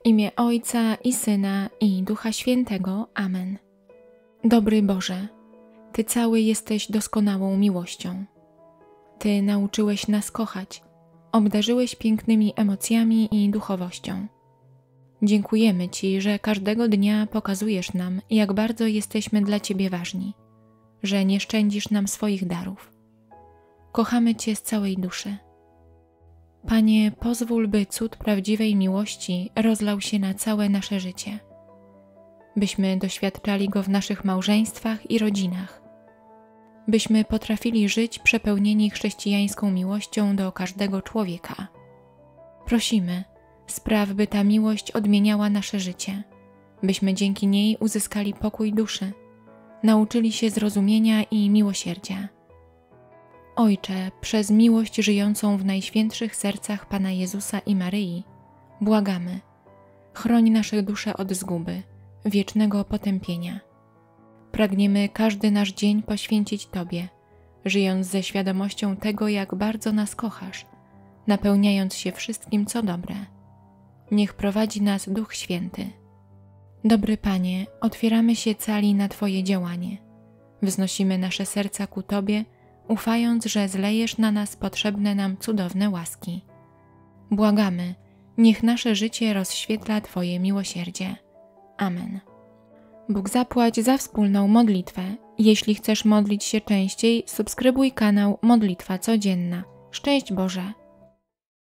imię Ojca i Syna i Ducha Świętego. Amen. Dobry Boże, Ty cały jesteś doskonałą miłością. Ty nauczyłeś nas kochać, obdarzyłeś pięknymi emocjami i duchowością. Dziękujemy Ci, że każdego dnia pokazujesz nam, jak bardzo jesteśmy dla Ciebie ważni, że nie szczędzisz nam swoich darów. Kochamy Cię z całej duszy. Panie, pozwól, by cud prawdziwej miłości rozlał się na całe nasze życie, byśmy doświadczali go w naszych małżeństwach i rodzinach, byśmy potrafili żyć przepełnieni chrześcijańską miłością do każdego człowieka. Prosimy, spraw, by ta miłość odmieniała nasze życie, byśmy dzięki niej uzyskali pokój duszy, nauczyli się zrozumienia i miłosierdzia. Ojcze, przez miłość żyjącą w najświętszych sercach Pana Jezusa i Maryi, błagamy, chroń nasze dusze od zguby, wiecznego potępienia. Pragniemy każdy nasz dzień poświęcić Tobie, żyjąc ze świadomością tego, jak bardzo nas kochasz, napełniając się wszystkim, co dobre. Niech prowadzi nas Duch Święty. Dobry Panie, otwieramy się cali na Twoje działanie. Wznosimy nasze serca ku Tobie, ufając, że zlejesz na nas potrzebne nam cudowne łaski. Błagamy, niech nasze życie rozświetla Twoje miłosierdzie. Amen. Bóg zapłać za wspólną modlitwę. Jeśli chcesz modlić się częściej, subskrybuj kanał Modlitwa Codzienna. Szczęść Boże!